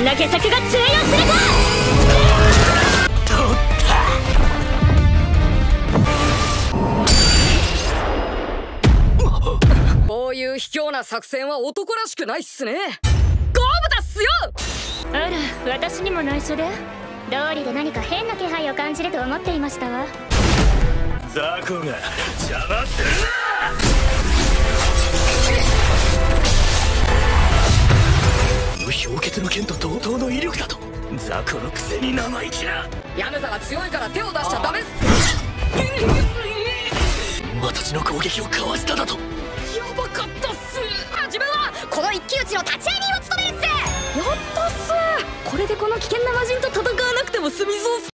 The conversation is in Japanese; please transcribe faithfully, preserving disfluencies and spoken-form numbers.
んな下策が通用するか。 取ったこういう卑怯な作戦は男らしくないっすね。ゴーブだっすよ。 あら、私にも内緒で。道理で何か変な気配を感じると思っていましたわ。 雑魚が邪魔するな。氷結の剣と同等の威力だと。雑魚のくせに生意気な。 ヤムザが強いから手を出しちゃダメっす。 私の攻撃をかわしただと。やばかったっす。 はじめはこの一騎打ちの立ち会い人を務めるっす。やったっす。これでこの危険な魔人と戦わなくても済みそうっす。